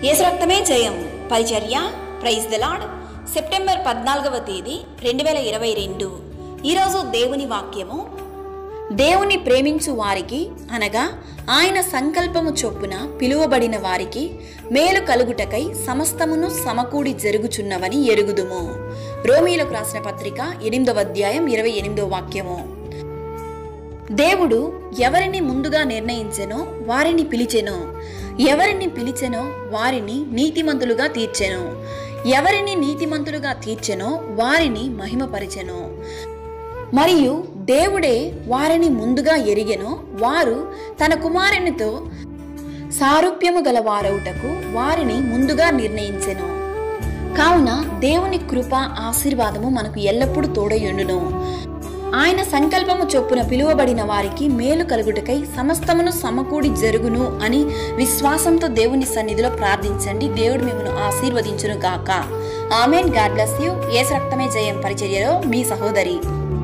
యేసు రక్తమే జయం పరిచర్య ప్రైజ్ ది లార్డ్. సెప్టెంబర్ 14వ తేదీ 2022. ఈరోజు దేవుని వాక్యము, దేవుని ప్రేమించు వారికి అనగా ఆయన సంకల్పము చొప్పున పిలువబడిన వారికి మేలు కలుగుటకై సమస్తమును సమకూడి జరుగుచున్నవని ఎరుగుదుము. రోమీయులకు రాసిన పత్రిక 8వ అధ్యాయం 28వ వాక్యము. దేవుడు ఎవరిని ముందుగా నిర్ణయించెనో వారిని పిలిచెను, ఎవరిని పిలిచెనో వారిని నీతిమంతులుగా తీర్చెను, ఎవరిని నీతిమంతులుగా తీర్చెనో వారిని మహిమపరిచెను. మరియు దేవుడే వారిని ముందుగా ఎరిగెను, వారు తన కుమారునితో సారూప్యము గల వారవుటకు వారిని ముందుగా నిర్ణయించెను. కావున దేవుని కృప ఆశీర్వాదము మనకు ఎల్లప్పుడూ తోడయుండును. ఆయన సంకల్పము చొప్పున పిలువబడిన వారికి మేలు కలుగుటకై సమస్తమును సమకూడి జరుగును అని విశ్వాసంతో దేవుని సన్నిధిలో ప్రార్థించండి. దేవుడు మిమ్మల్ని ఆశీర్వదించును గాక. ఆమేన్. God bless you. యేసు రక్తమే జయం పరిచర్యలో మీ సహోదరి.